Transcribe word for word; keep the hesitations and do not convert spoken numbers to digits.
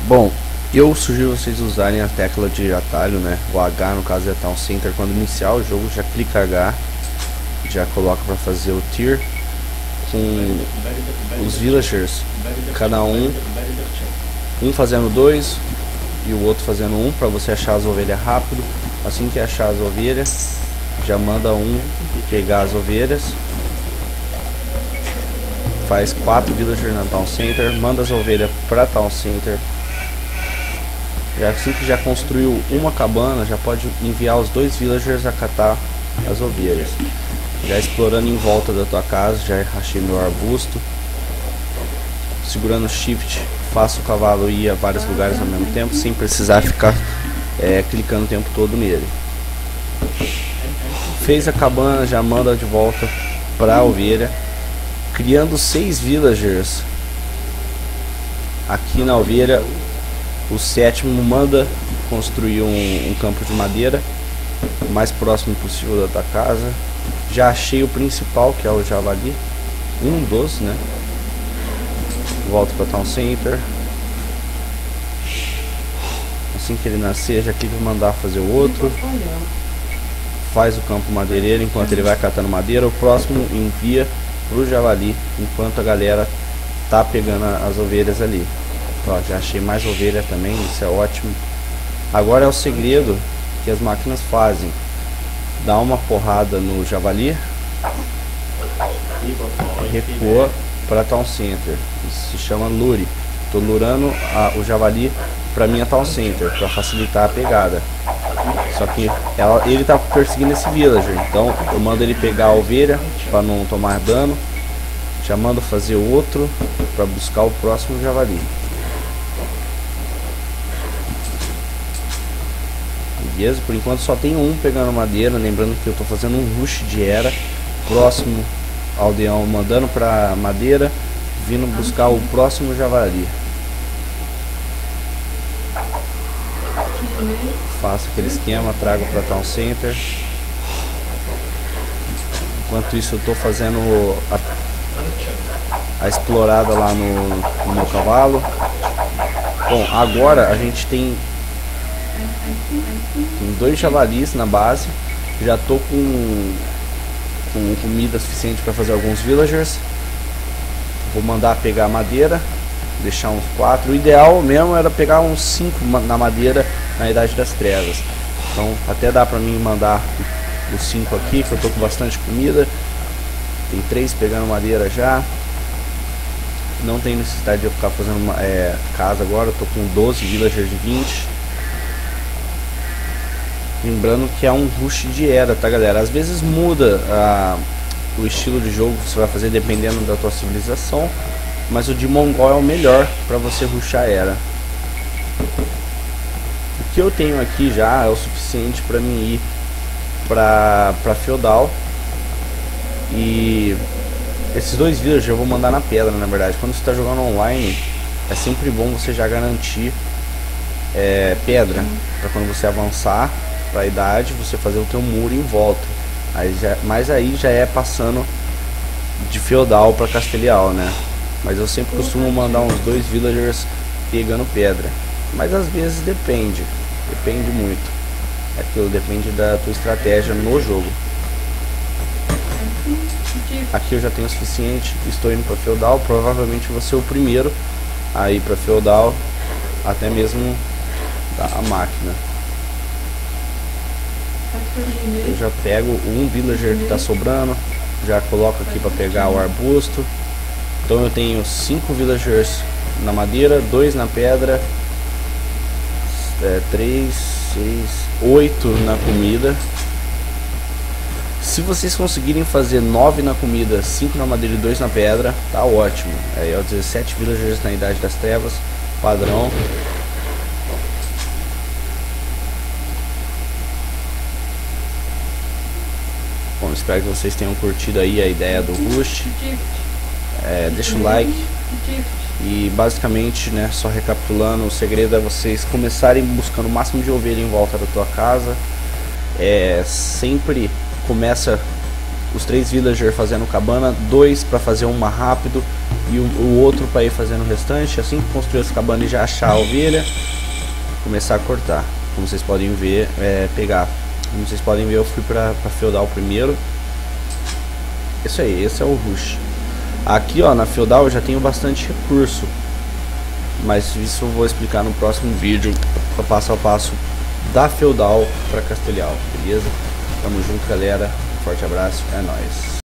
Bom, eu sugiro vocês usarem a tecla de atalho, né? O H no caso é Town Center. Quando iniciar o jogo, já clica H, já coloca para fazer o tier com os villagers, cada um um fazendo dois e o outro fazendo um, para você achar as ovelhas rápido. Assim que achar as ovelhas, já manda um pegar as ovelhas, faz quatro villagers na Town Center, manda as ovelhas para Town Center. E assim que já construiu uma cabana, já pode enviar os dois villagers a catar as ovelhas. Já explorando em volta da tua casa, já achei meu arbusto. Segurando shift, faço o cavalo ir a vários lugares ao mesmo tempo, sem precisar ficar é, clicando o tempo todo nele. Fez a cabana, já manda de volta para a ovelha, criando seis villagers aqui na ovelha. O sétimo manda construir um, um campo de madeira o mais próximo possível da tua casa. Já achei o principal, que é o javali, um dos, né? Volto para Town Center. Assim que ele nascer, já clica em mandar fazer o outro. Faz o campo madeireiro enquanto ele vai catando madeira. O próximo envia pro javali enquanto a galera tá pegando as ovelhas ali. Ó, já achei mais ovelha também, isso é ótimo. Agora é o segredo que as máquinas fazem: dá uma porrada no javali, recua para Town Center. Isso se chama lure. Tô lurando a, o javali para minha Town Center para facilitar a pegada. Só que ela, ele tá perseguindo esse villager, então eu mando ele pegar a ovelha para não tomar dano. Já mando fazer outro para buscar o próximo javali. Beleza? Por enquanto só tem um pegando madeira. Lembrando que eu tô fazendo um rush de era. Próximo aldeão mandando pra madeira, vindo buscar o próximo javali. Faço aquele esquema, trago pra Town Center. Enquanto isso eu tô fazendo a, a explorada lá no, no meu cavalo. Bom, agora a gente tem Tem dois javalis na base. Já tô com, com comida suficiente para fazer alguns villagers. Vou mandar pegar madeira, deixar uns quatro. O ideal mesmo era pegar uns cinco na madeira na Idade das Trevas. Então até dá para mim mandar os cinco aqui, que eu tô com bastante comida. Tem três pegando madeira já. Não tem necessidade de eu ficar fazendo uma, é, casa agora. Eu tô com doze villagers de vinte. Lembrando que é um rush de era, tá, galera? Às vezes muda a, o estilo de jogo que você vai fazer dependendo da tua civilização, mas o de Mongol é o melhor para você rushar era. O que eu tenho aqui já é o suficiente para mim ir para para feudal. E esses dois villagers eu vou mandar na pedra, na verdade. Quando você está jogando online, é sempre bom você já garantir é, pedra para quando você avançar para a idade, você fazer o teu muro em volta. Aí já, mas aí já é passando de feudal para castelhal, né? Mas eu sempre costumo mandar uns dois villagers pegando pedra. Mas às vezes depende, depende muito. Aquilo depende da tua estratégia no jogo. Aqui eu já tenho o suficiente, estou indo para feudal. Provavelmente vou ser o primeiro a ir para feudal, até mesmo a máquina. Eu já pego um villager que está sobrando, já coloco aqui para pegar o arbusto. Então eu tenho cinco villagers na madeira, dois na pedra, é, três, seis, oito na comida. Se vocês conseguirem fazer nove na comida, cinco na madeira e dois na pedra, tá ótimo. Aí é dezessete villagers na Idade das Trevas, padrão. Bom, espero que vocês tenham curtido aí a ideia do rush. É, deixa o like. E basicamente, né, só recapitulando, o segredo é vocês começarem buscando o máximo de ovelha em volta da tua casa. É, sempre começa os três villagers fazendo cabana, dois para fazer uma rápido, e o, o outro para ir fazendo o restante. Assim que construir as cabanas e já achar a ovelha, começar a cortar. Como vocês podem ver, é, pegar. Como vocês podem ver, eu fui para feudal primeiro. Isso aí, esse é o rush. Aqui, ó, na feudal eu já tenho bastante recurso, mas isso eu vou explicar no próximo vídeo, passo a passo da feudal para Castelhal, beleza? Tamo junto, galera. Um forte abraço, é nóis.